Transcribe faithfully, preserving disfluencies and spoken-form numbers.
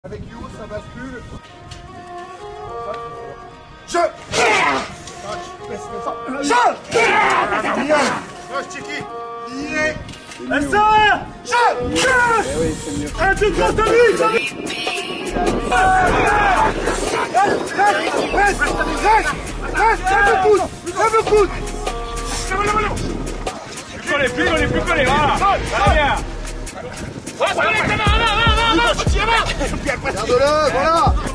Avec You, ça bascule. Je Je Je Chicky Lié Ça Je Je Un tout contre lui. Reste Reste Reste Reste Lève le coude Lève le coude Plus collé, plus collé, plus collé, voilà. Allez, bien. Garde-le, voilà.